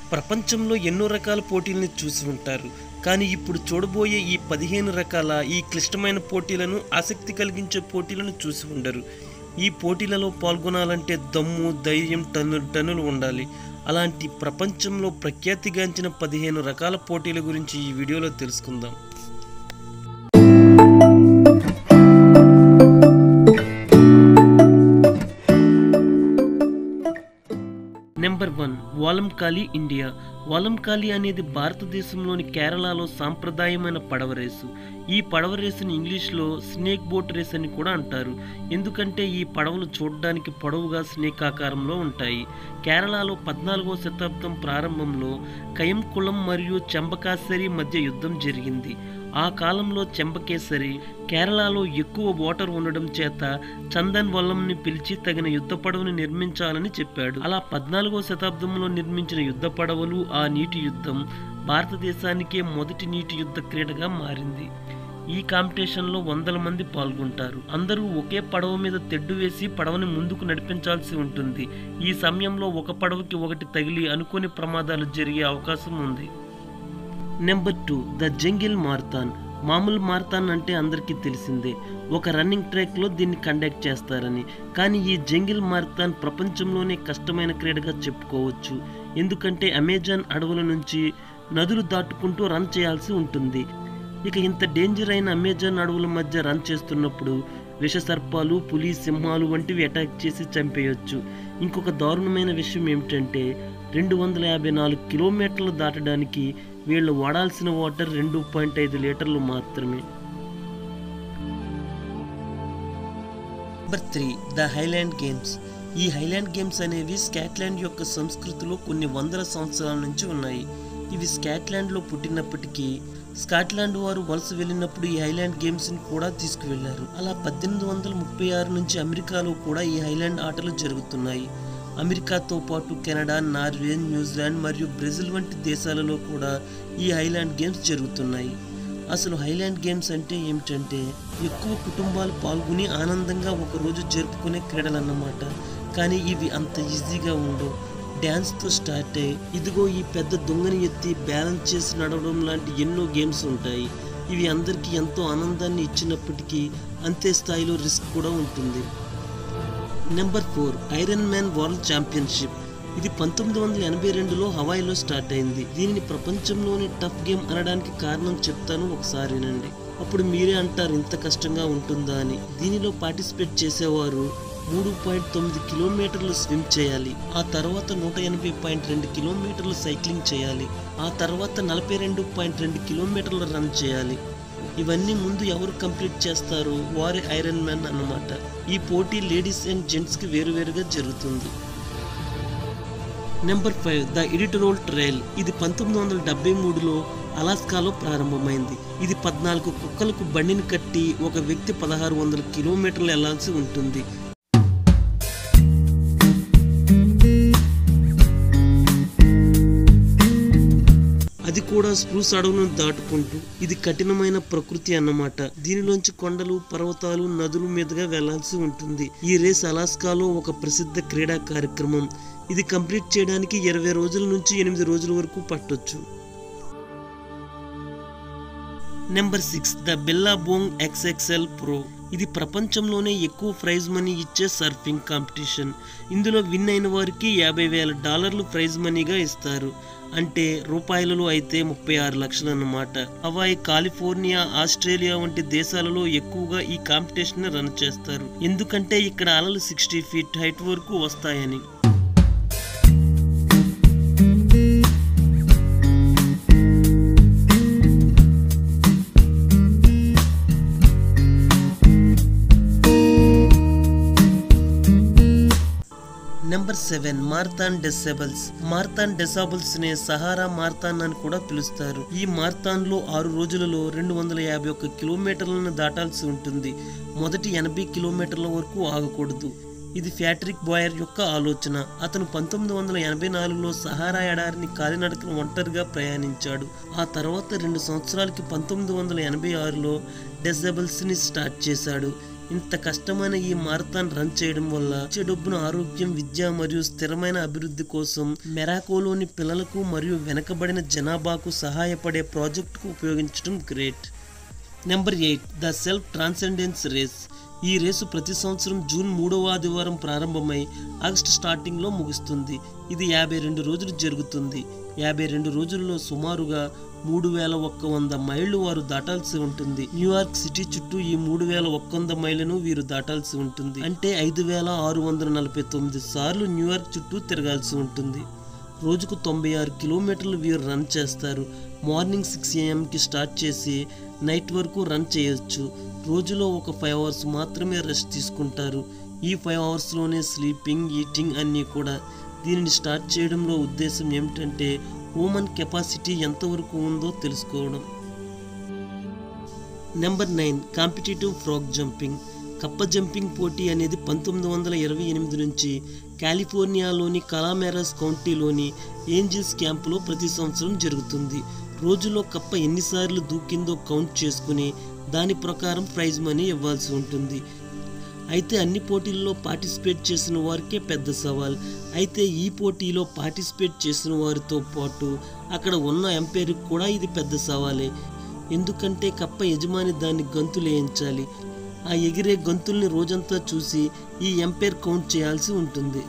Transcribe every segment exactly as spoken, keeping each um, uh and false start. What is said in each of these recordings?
ప్రపంచంలో ఎన్నో రకాల పోటీలను చూసి ఉంటారు. కానీ ఇప్పుడు చూడబోయే ఈ పదిహేను రకాల ఈ క్లిష్టమైన పోటీలను, ఆసక్తి కలిగించే పోటీలను చూసి ఉండరు. ఈ పోటీలలో పాల్గొనాలంటే దమ్ము, ధైర్యం టన్నులు టన్నులు ఉండాలి. అలాంటి ప్రపంచంలో ప్రఖ్యాతిగాంచిన పదిహేను రకాల పోటీల గురించి ఈ వీడియోలో తెలుసుకుందాం. Number one, Vallamkali India. Vallamkali అనేది భారతదేశంలోని కేరళలో సాంప్రదాయమైన పడవ రేసు. ఈ పడవ రేసుని ఇంగ్లీష్లో స్నేక్ బోట్ రేస్ అని కూడా అంటారు. ఎందుకంటే ఈ పడవలు చూడడానికి పొడవుగా స్నేక్ ఆకారంలో ఉంటాయి. కేరళలో పద్నాలుగవ శతాబ్దం ప్రారంభంలో కయంకుళం మరియు చెంబకాసరి మధ్య యుద్ధం జరిగింది. ఆ కాలంలో చెంబకేసరి కేరళలో ఎక్కువ వాటర్ ఉండడం చేత చందన్ వల్లంని పిలిచి తగిన యుద్ధ పడవని నిర్మించాలని చెప్పాడు. అలా పద్నాలుగవ శతాబ్దంలో నిర్మించిన యుద్ధ పడవలు, ఆ నీటి యుద్ధం భారతదేశానికే మొదటి నీటి యుద్ధ క్రీడగా మారింది. ఈ కాంపిటీషన్లో వందల మంది పాల్గొంటారు. అందరూ ఒకే పడవ మీద తెడ్డు వేసి పడవని ముందుకు నడిపించాల్సి ఉంటుంది. ఈ సమయంలో ఒక పడవకి ఒకటి తగిలి అనుకోని ప్రమాదాలు జరిగే అవకాశం ఉంది. Number two, the jungle marathon. మామూలు మారథాన్ అంటే అందరికీ తెలిసిందే, ఒక రన్నింగ్ ట్రాక్లో దీన్ని కండక్ట్ చేస్తారని. కానీ ఈ జంగిల్ మారథాన్ ప్రపంచంలోనే కష్టమైన క్రీడగా చెప్పుకోవచ్చు. ఎందుకంటే అమెజాన్ అడవుల నుంచి నదులు దాటుకుంటూ రన్ చేయాల్సి ఉంటుంది. ఇక ఇంత డేంజర్ అయిన అమెజాన్ అడవుల మధ్య రన్ చేస్తున్నప్పుడు విషసర్పాలు, పులి, సింహాలు వంటివి అటాక్ చేసి చంపేయచ్చు. ఇంకొక దారుణమైన విషయం ఏమిటంటే రెండు వందల యాభై నాలుగు కిలోమీటర్లు దాటడానికి వీళ్ళు వాడాల్సిన వాటర్ రెండు పాయింట్ ఐదు లీటర్లు మాత్రమే. Number three, the highland games. ఈ హైలాండ్ గేమ్స్ అనేవి స్కాట్లాండ్ యొక్క సంస్కృతిలో కొన్ని వందల సంవత్సరాల నుంచి ఉన్నాయి. ఇవి స్కాట్లాండ్లో పుట్టినప్పటికీ స్కాట్లాండ్ వారు వలస వెళ్ళినప్పుడు ఈ హైలాండ్ గేమ్స్ని కూడా తీసుకువెళ్లారు. అలా పద్దెనిమిది వందల ముప్పై ఆరు నుంచి అమెరికాలో కూడా ఈ హైలాండ్ ఆటలు జరుగుతున్నాయి. అమెరికాతో పాటు కెనడా, నార్వే, న్యూజిలాండ్ మరియు బ్రెజిల్ వంటి దేశాలలో కూడా ఈ హైలాండ్ గేమ్స్ జరుగుతున్నాయి. అసలు హైలాండ్ గేమ్స్ అంటే ఏమిటంటే ఎక్కువ కుటుంబాలు పాల్గొని ఆనందంగా ఒకరోజు జరుపుకునే క్రీడలు అన్నమాట. కానీ ఇవి అంత ఈజీగా ఉండవు. డ్యాన్స్తో స్టార్ట్ అయ్యి ఇదిగో ఈ పెద్ద దొంగని ఎత్తి బ్యాలెన్స్ చేసి నడవడం లాంటి ఎన్నో గేమ్స్ ఉంటాయి. ఇవి అందరికీ ఎంతో ఆనందాన్ని ఇచ్చినప్పటికీ అంతే స్థాయిలో రిస్క్ కూడా ఉంటుంది. Number four, Ironman world championship. ఇది పంతొమ్మిది వందల ఎనభై రెండులో హవాయిలో స్టార్ట్ అయింది. దీనిని ప్రపంచంలోని టఫ్ గేమ్ అనడానికి కారణం చెప్తాను, ఒకసారి వినండి. అప్పుడు మీరే అంటారు ఇంత కష్టంగా ఉంటుందా అని. దీనిలో పార్టిసిపేట్ చేసేవారు మూడు పాయింట్ తొమ్మిది కిలోమీటర్లు స్విమ్ చేయాలి. ఆ తర్వాత నూట ఎనభై పాయింట్ రెండు కిలోమీటర్లు సైక్లింగ్ చేయాలి. ఆ తర్వాత నలభై రెండు పాయింట్ రెండు కిలోమీటర్లు రన్ చేయాలి. ఇవన్నీ ముందు ఎవరు కంప్లీట్ చేస్తారో వారే ఐరన్ మ్యాన్ అన్నమాట. ఈ పోటీ లేడీస్ అండ్ జెంట్స్కి వేరువేరుగా జరుగుతుంది. Number five, the Iditarod trail. ఇది పంతొమ్మిది వందల డెబ్బై మూడులో అలాస్కాలో ప్రారంభమైంది. ఇది పద్నాలుగు కుక్కలకు బండిని కట్టి ఒక వ్యక్తి పదహారు వందల కిలోమీటర్లు వెళ్లాల్సి ఉంటుంది. అది కూడా స్ప్రూస్ అడవులను దాటుకుంటూ. ఇది కఠినమైన ప్రకృతి అన్నమాట. దీనిలోంచి కొండలు, పర్వతాలు, నదుల మీదుగా వెళ్లాల్సి ఉంటుంది. ఈ రేస్ అలాస్కాలో ఒక ప్రసిద్ధ క్రీడా కార్యక్రమం. ఇది కంప్లీట్ చేయడానికి ఇరవై రోజుల నుంచి ఎనిమిది రోజుల వరకు పట్టొచ్చు. Number six, the Billabong XXL pro. ఇది ప్రపంచంలోనే ఎక్కువ ప్రైజ్ మనీ ఇచ్చే సర్ఫింగ్ కాంపిటీషన్. ఇందులో విన్ అయిన వారికి యాభై వేల డాలర్లు ప్రైజ్ మనీగా ఇస్తారు. అంటే రూపాయలలో అయితే ముప్పై ఆరు లక్షలు అన్నమాట. హవాయి, కాలిఫోర్నియా, ఆస్ట్రేలియా వంటి దేశాలలో ఎక్కువగా ఈ కాంపిటీషన్ రన్ చేస్తారు. ఎందుకంటే ఇక్కడ అలలు సిక్స్టీ ఫీట్ హైట్ వరకు వస్తాయని. Number seven, marathon des Sables. Marathon des Sables నే సహారా మారథాన్ అని కూడా పిలుస్తారు. ఈ మారథాన్ లో ఆరు రోజులలో రెండు వందల యాభై ఒక్క కిలోమీటర్లను దాటాల్సి ఉంటుంది. మొదటి ఎనభై కిలోమీటర్ల వరకు ఆగకూడదు. ఇది ఫ్యాట్రిక్ బాయర్ యొక్క ఆలోచన. అతను పంతొమ్మిది వందల ఎనభై నాలుగులో సహారా ఎడారిని కాలినడకన ఒంటరిగా ప్రయాణించాడు. ఆ తర్వాత రెండు సంవత్సరాలకి పంతొమ్మిది వందల ఎనభై ఆరులో డెసాబుల్స్ ని స్టార్ట్ చేశాడు. ఇంత కష్టమైన ఈ మారథాన్ రన్ చేయడం వల్ల వచ్చే డబ్బును ఆరోగ్యం, విద్య మరియు స్థిరమైన అభివృద్ధి కోసం మొరాకోలోని పిల్లలకు మరియు వెనకబడిన జనాభాకు సహాయపడే ప్రాజెక్టుకు ఉపయోగించడం great. Number eight the self transcendence race. ఈ రేసు ప్రతి సంవత్సరం జూన్ మూడవ ఆదివారం ప్రారంభమై ఆగస్టు స్టార్టింగ్లో ముగుస్తుంది. ఇది యాభై రెండు రోజులు జరుగుతుంది. యాభై రెండు రోజుల్లో సుమారుగా మూడు వేల ఒక్క వంద మైళ్ళు వారు దాటాల్సి ఉంటుంది. న్యూయార్క్ సిటీ చుట్టూ ఈ మూడు వేల ఒక్క వంద మైళ్ళను వీరు దాటాల్సి ఉంటుంది. అంటే ఐదు వేల ఆరు వందల నలభై తొమ్మిది సార్లు న్యూయార్క్ చుట్టూ తిరగాల్సి ఉంటుంది. రోజుకు తొంభై ఆరు కిలోమీటర్లు వీరు రన్ చేస్తారు. మార్నింగ్ సిక్స్ ఏఎంకి స్టార్ట్ చేసి నైట్ వరకు రన్ చేయొచ్చు. రోజులో ఒక ఫైవ్ అవర్స్ మాత్రమే రెస్ట్ తీసుకుంటారు. ఈ ఫైవ్ అవర్స్లోనే స్లీపింగ్, ఈటింగ్ అన్నీ కూడా. దీనిని స్టార్ట్ చేయడంలో ఉద్దేశం ఏమిటంటే హ్యూమన్ కెపాసిటీ ఎంతవరకు ఉందో తెలుసుకోవడం. Number nine competitive frog jumping. కప్ప జంపింగ్ పోటీ అనేది పంతొమ్మిది వందల ఇరవై ఎనిమిది నుంచి కాలిఫోర్నియాలోని కలామెరాస్ కౌంటీలోని ఏంజిల్స్ క్యాంపులో ప్రతి సంవత్సరం జరుగుతుంది. రోజులో కప్ప ఎన్నిసార్లు దూకిందో కౌంట్ చేసుకుని దాని ప్రకారం ప్రైజ్ మనీ ఇవ్వాల్సి ఉంటుంది. అయితే అన్ని పోటీల్లో పార్టిసిపేట్ చేసిన వారికే పెద్ద సవాల్. అయితే ఈ పోటీలో పార్టిసిపేట్ చేసిన వారితో పాటు అక్కడ ఉన్న ఎంపైర్కి కూడా ఇది పెద్ద సవాలే. ఎందుకంటే కప్ప యజమాని దాన్ని గంతులేయించాలి. ఆ ఎగిరే గంతుల్ని రోజంతా చూసి ఈ ఎంపైర్ కౌంట్ చేయాల్సి ఉంటుంది.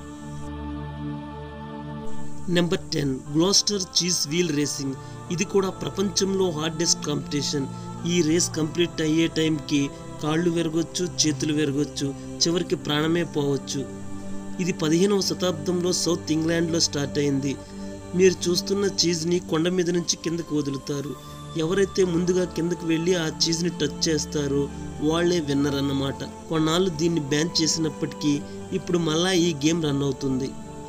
Number ten Gloucester cheese wheel racing. ఇది కూడా ప్రపంచంలో హార్డెస్ట్ కాంపిటీషన్. ఈ రేస్ కంప్లీట్ అయ్యే టైంకి కాళ్ళు విరగొచ్చు, చేతులు విరగొచ్చు, చివరికి ప్రాణమే పోవచ్చు. ఇది పదిహేనవ శతాబ్దంలో సౌత్ ఇంగ్లాండ్లో స్టార్ట్ అయింది. మీరు చూస్తున్న చీజ్ని కొండ మీద నుంచి కిందకు వదులుతారు. ఎవరైతే ముందుగా కిందకు వెళ్ళి ఆ చీజ్ని టచ్ చేస్తారో వాళ్లే విన్నర్ అన్నమాట. కొన్నాళ్ళు దీన్ని బ్యాన్ చేసినప్పటికీ ఇప్పుడు మళ్ళా ఈ గేమ్ రన్ అవుతుంది.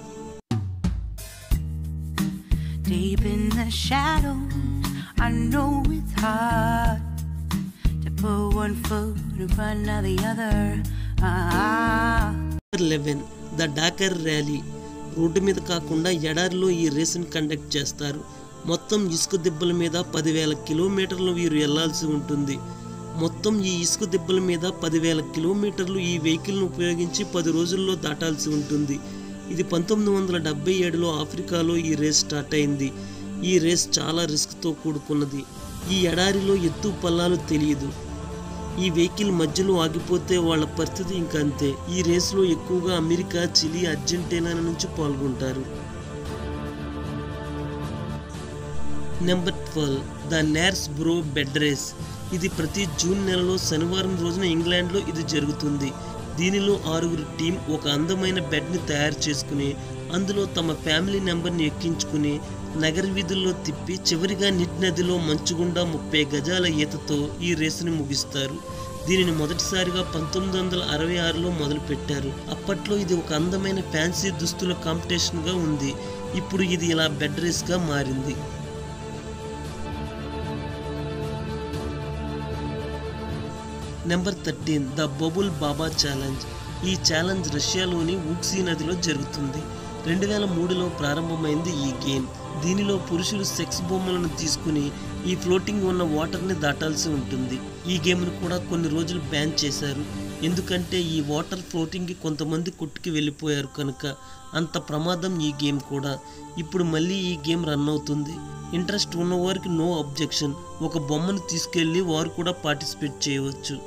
Deep in the shadows, I know it's hard to put one foot in front of the other. Ah. eleven the Dakar rally. Road మీద కాకుండా ఎడారిలో ఈ రేసును కండక్ట్ చేస్తారు. మొత్తం ఇసుక దిబ్బల మీద పదివేల కిలోమీటర్లు వీరు వెళ్లాల్సి ఉంటుంది. మొత్తం ఈ ఇసుక దిబ్బల మీద పదివేల కిలోమీటర్లు ఈ వెహికల్ను ఉపయోగించి పది రోజుల్లో దాటాల్సి ఉంటుంది. ఇది పంతొమ్మిది వందల డెబ్బై ఏడులో ఆఫ్రికాలో ఈ రేస్ స్టార్ట్ అయింది. ఈ రేస్ చాలా రిస్క్తో కూడుకున్నది. ఈ ఎడారిలో ఎత్తు పల్లాలు తెలియదు. ఈ వెహికల్ మధ్యలో ఆగిపోతే వాళ్ళ పరిస్థితి ఇంకా అంతే. ఈ రేస్లో ఎక్కువగా అమెరికా, చిలీ, అర్జెంటీనా నుంచి పాల్గొంటారు. Number twelve the Knaresborough bed race. ఇది ప్రతి జూన్ నెలలో శనివారం రోజున ఇంగ్లాండ్లో ఇది జరుగుతుంది. దీనిలో ఆరుగురు టీం ఒక అందమైన బెడ్ని తయారు చేసుకుని అందులో తమ ఫ్యామిలీ నెంబర్ని ఎక్కించుకుని నగర వీధుల్లో తిప్పి చివరిగా నిట్ నదిలో మంచుగుండా ముప్పై గజాల ఈతతో ఈ రేసుని ముగిస్తారు. దీనిని మొదటిసారిగా పంతొమ్మిది వందల అరవై ఆరులో మొదలుపెట్టారు. అప్పట్లో ఇది ఒక అందమైన ఫ్యాన్సీ దుస్తుల కాంపిటీషన్గా ఉంది. ఇప్పుడు ఇది ఇలా బెడ్ రేస్గా మారింది. Number thirteen the bubble baba challenge. ఈ ఛాలెంజ్ రష్యాలోని ఊక్సీ నదిలో జరుగుతుంది. రెండు వేల మూడులో ప్రారంభమైంది ఈ గేమ్. దీనిలో పురుషులు సెక్స్ బొమ్మలను తీసుకుని ఈ ఫ్లోటింగ్ ఉన్న వాటర్ని దాటాల్సి ఉంటుంది. ఈ గేమ్ను కూడా కొన్ని రోజులు బ్యాన్ చేశారు. ఎందుకంటే ఈ వాటర్ ఫ్లోటింగ్కి కొంతమంది కొట్టుకి వెళ్ళిపోయారు కనుక. అంత ప్రమాదం ఈ గేమ్ కూడా. ఇప్పుడు మళ్ళీ ఈ గేమ్ రన్ అవుతుంది. ఇంట్రెస్ట్ ఉన్నవారికి నో అబ్జెక్షన్. ఒక బొమ్మను తీసుకెళ్ళి వారు కూడా పార్టిసిపేట్ చేయవచ్చు.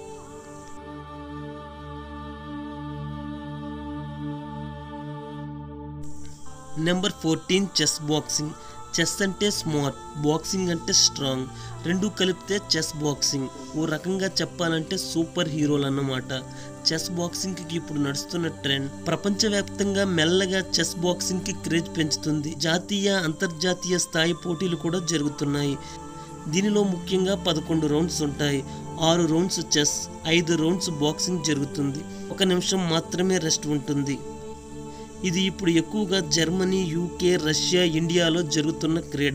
Number fourteen chess boxing. Chess అంటే స్మార్ట్, బాక్సింగ్ అంటే స్ట్రాంగ్. రెండు కలిపితే చెస్ బాక్సింగ్. ఓ రకంగా చెప్పాలంటే సూపర్ హీరోలు అన్నమాట. చెస్ బాక్సింగ్కి ఇప్పుడు నడుస్తున్న ట్రెండ్. ప్రపంచవ్యాప్తంగా మెల్లగా చెస్ బాక్సింగ్కి క్రేజ్ పెంచుతుంది. జాతీయ, అంతర్జాతీయ స్థాయి పోటీలు కూడా జరుగుతున్నాయి. దీనిలో ముఖ్యంగా పదకొండు రౌండ్స్ ఉంటాయి. ఆరు రౌండ్స్ చెస్, ఐదు రౌండ్స్ బాక్సింగ్ జరుగుతుంది. ఒక నిమిషం మాత్రమే రెస్ట్ ఉంటుంది. ఇది ఇప్పుడు ఎక్కువగా జర్మనీ, యూకే, రష్యా, ఇండియాలో జరుగుతున్న క్రీడ.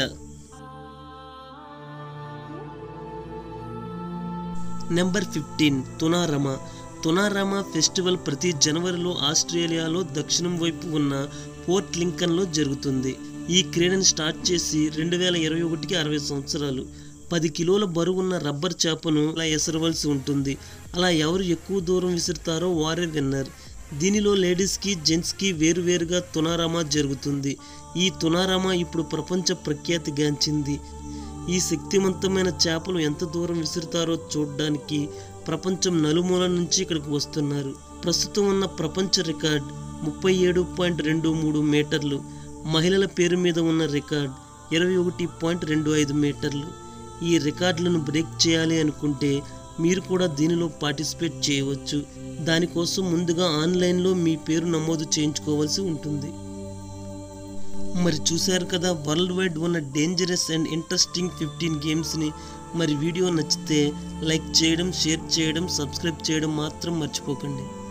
Number fifteen Tunarama. Tunarama festival ప్రతి జనవరిలో ఆస్ట్రేలియాలో దక్షిణం వైపు ఉన్న పోర్ట్ లింకన్లో జరుగుతుంది. ఈ క్రీడను స్టార్ట్ చేసి రెండు వేల ఇరవై ఒకటికి అరవై సంవత్సరాలు. పది కిలోల బరువున్న రబ్బర్ చేపను అలా ఎసరవలసి ఉంటుంది. అలా ఎవరు ఎక్కువ దూరం విసురుతారో వారే విన్నర్. దీనిలో లేడీస్కి జెంట్స్కి వేరువేరుగా తునారామా జరుగుతుంది. ఈ తునారామా ఇప్పుడు ప్రపంచ ప్రఖ్యాతిగాంచింది. ఈ శక్తివంతమైన చేపలు ఎంత దూరం విసురుతారో చూడడానికి ప్రపంచం నలుమూల నుంచి ఇక్కడికి వస్తున్నారు. ప్రస్తుతం ఉన్న ప్రపంచ రికార్డ్ ముప్పై ఏడు పాయింట్ రెండు మూడు మీటర్లు. మహిళల పేరు మీద ఉన్న రికార్డ్ ఇరవై ఒకటి పాయింట్ రెండు ఐదు మీటర్లు. ఈ రికార్డులను బ్రేక్ చేయాలి అనుకుంటే మీరు కూడా దీనిలో పార్టిసిపేట్ చేయవచ్చు. దానికోసం ముందుగా ఆన్లైన్లో మీ పేరు నమోదు చేయించుకోవాల్సి ఉంటుంది. మరి చూశారు కదా వరల్డ్ వైడ్ ఉన్న డేంజరస్ అండ్ ఇంట్రెస్టింగ్ ఫిఫ్టీన్ గేమ్స్ని. మరి వీడియో నచ్చితే లైక్ చేయడం, షేర్ చేయడం, సబ్స్క్రైబ్ చేయడం మాత్రం మర్చిపోకండి.